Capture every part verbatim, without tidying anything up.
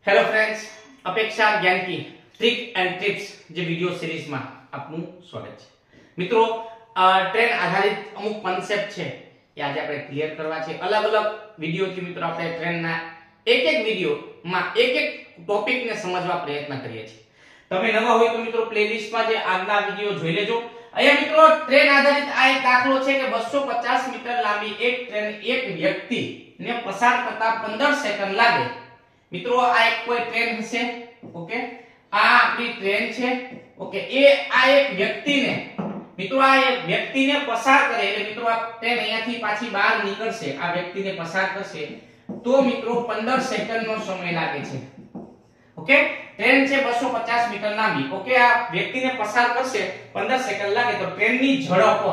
Hello friends, अपेक्षा ज्ञान की ट्रिक एंड टिप्स જે વિડિયો સિરીઝમાં આપનું સ્વાગત છે। મિત્રો ટ્રેન આધારિત અમુક કોન્સેપ્ટ છે એ આજે આપણે ક્લિયર કરવા છે। અલગ અલગ વિડિયોથી મિત્રો આપણે ટ્રેનના એક એક વિડિયોમાં એક એક ટોપિકને સમજવા પ્રયત્ન કરીએ છીએ। તમે નવા હોય તો મિત્રો પ્લેલિસ્ટમાં જે આગલા વિડિયો જોઈ લેજો। અહીંયા મિત્રો ટ્રેન આધારિત આ એક દાખલો છે કે બસો પચાસ મીટર લાંબી એક ટ્રેન એક વ્યક્તિને પસાર કરતા પંદર સેકન્ડ લાગે। મિત્રો આ એક કોઈ ટ્રેન હશે, ઓકે, આ આપણી ટ્રેન છે, ઓકે। એ આ એક વ્યક્તિને મિત્રો આ એક વ્યક્તિને પસાર કરે એટલે મિત્રો આ ટ્રેન અહીંયાથી પાછી બહાર નીકળશે, આ વ્યક્તિને પસાર કરશે તો મિત્રો પંદર સેકન્ડનો સમય લાગે છે, ઓકે। ટ્રેન છે બસો પચાસ મીટર લાંબી, ઓકે। આ વ્યક્તિને પસાર કરશે પંદર સેકન્ડ લાગે તો ટ્રેનની ઝડપ,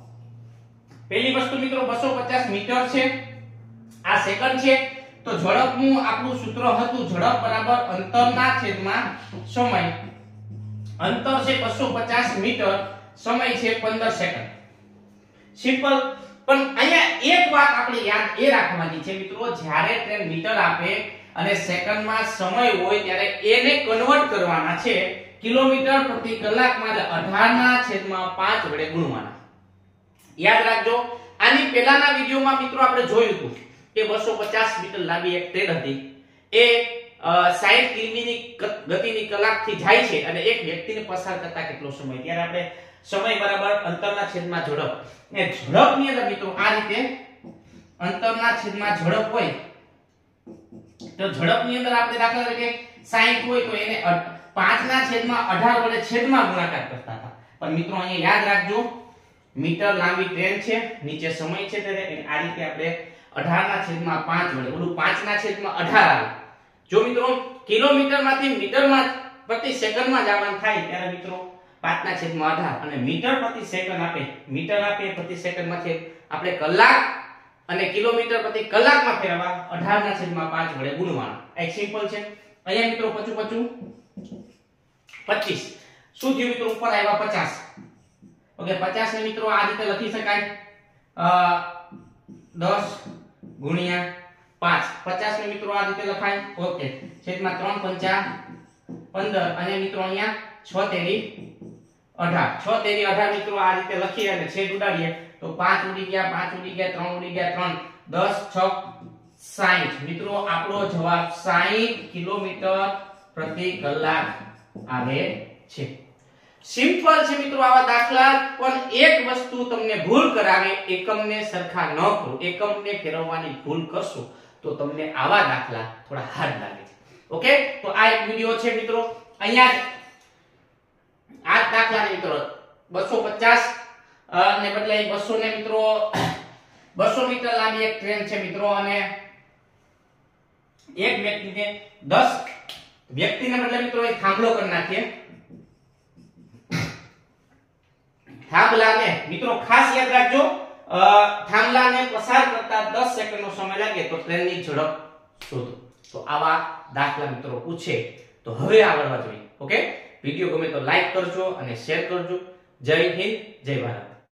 પહેલી વસ્તુ મિત્રો બસો પચાસ મીટર છે, આ સેકન્ડ છે તો ઝડપનું આપણું સૂત્ર હતું ઝડપ બરાબર અંતરના છેદમાં સમય। અંતર છે બસો પચાસ મીટર, સમય છે પંદર સેકન્ડ, સિમ્પલ। પણ અહીંયા એક વાત આપણે યાદ એ રાખવાની છે મિત્રો, જ્યારે ટ્રેન મીટર આપે અને સેકન્ડમાં સમય હોય ત્યારે એને કન્વર્ટ કરવાના છે કિલોમીટર પ્રતિ કલાકમાં, અઢાર ના છેદમાં પાંચ વડે ગુણવાના। યાદ રાખજો, આની પહેલાના વિડિયોમાં મિત્રો આપણે જોયું હતું કે બસો પચાસ મીટર લાંબી એક ટ્રેન હતી, એ સાઠ કિલોમીની ગતિની કલાકથી જાય છે અને એક વ્યક્તિને પસાર કરતા કેટલો સમય, ત્યારે આપણે સમય બરાબર અંતરના છેદમાં ઝડપ, એ ઝડપની અંદર મિત્રો આ રીતે અંતરના છેદમાં ઝડપ હોય તો ઝડપની અંદર આપણે દાખલા તરીકે સાઠ હોય તો એને પાંચ ના છેદમાં અઢાર વડે છેદમાં ગુણાકાર કરતા હતા। પણ મિત્રો અહીંયા યાદ રાખજો, મીટર લાંબી ટ્રેન છે, નીચે સમય છે, ત્યારે આ રીતે આપણે અઢાર ના છેદમાં પાંચ વડે, ઓલું પાંચ ના છેદમાં અઢાર આવે। જો મિત્રો કિલોમીટરમાંથી મીટરમાં પ્રતિ સેકન્ડમાં જવાનું થાય ત્યારે મિત્રો પાંચ ના છેદમાં અઢાર અને મીટર પ્રતિ સેકન્ડ આપે, મીટર આપે પ્રતિ સેકન્ડમાંથી આપણે કલાક અને કિલોમીટર પ્રતિ કલાકમાં ફેરવવા અઢાર ના છેદમાં પાંચ વડે ગુણવાનું। એક સિમ્પલ છે। અહીંયા મિત્રો પચું પચું પચીસ, શું થયું મિત્રો, ઉપર આવ્યા પચાસ, ઓકે। પચાસ ને મિત્રો આ રીતે લખી શકાય દસ ગુણ્યા પાંચ, પચાસ ને મિત્રો આ રીતે લખાય, ઓકે, છેદમાં ત્રણ પંચા પંદર અને મિત્રો અહીંયા છ તેરી અઢાર, છ તેરી અઢાર મિત્રો આ રીતે લખીએ અને છેદ ઉડાડીએ તો પાંચ ઉડી ગયા, પાંચ ઉડી ગયા, ત્રણ ઉડી ગયા, ત્રણ, દસ છક સાઠ, મિત્રો આપણો જવાબ સાઠ કિલોમીટર પ્રતિ કલાક આવે છે। સિમ્પલ છે મિત્રો આવા દાખલા, પણ એક વસ્તુ તમને ભૂલ કરાવે, એકમને સરખા ન કરો, એકમને ફેરવવાની ભૂલ કરશો તો તમને આવા દાખલા થોડા હાર્ડ લાગે છે, ઓકે। તો આ એક વિડિયો છે મિત્રો, અહીંયા આ દાખલા મિત્રો બસો પચાસ ને બદલે બસો ને મિત્રો બસો મીટર લાંબી એક ટ્રેન છે મિત્રો, અને એક વ્યક્તિને દસ વ્યક્તિને બદલે મિત્રો એક થાંભલો કરી નાખીએ, થાંભલાને મિત્રો ખાસ યાદ રાખજો, થાંભલાને પસાર કરતા દસ સેકન્ડનો સમય લાગે તો ટ્રેનની ઝડપ શોધો। તો આવા દાખલા મિત્રો પૂછે તો હવે આવડવા જોઈએ, ઓકે। વિડિયો ગમે તો લાઈક કરજો અને શેર કરજો। જય હિન્દ, જય ભારત।